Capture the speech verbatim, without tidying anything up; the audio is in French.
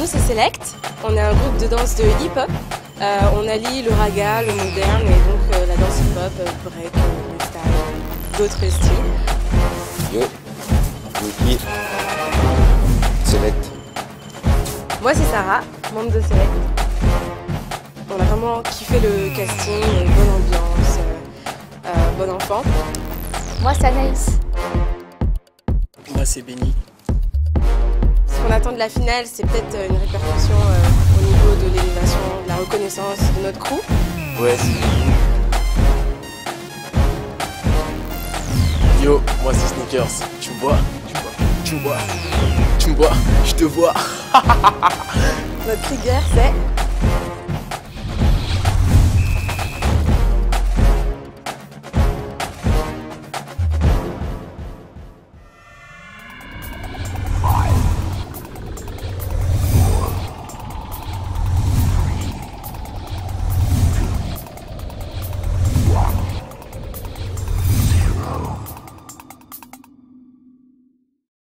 Nous c'est Select, on est un groupe de danse de hip-hop. Euh, on allie le raga, le moderne et donc euh, la danse hip-hop, euh, break, euh, style, d'autres styles. Yo, Niki, Select. Moi c'est Sarah, membre de Select. On a vraiment kiffé le casting, bonne ambiance, euh, euh, bon enfant. Moi c'est Anaïs. Moi c'est Benny. Ce qu'on attend de la finale, c'est peut-être une répercussion euh, au niveau de l'élévation, de la reconnaissance de notre crew. Ouais, c'est... Yo, moi c'est Sneakers. Tu me vois, tu me vois, tu me vois, tu me vois, je te vois. Notre trigger, c'est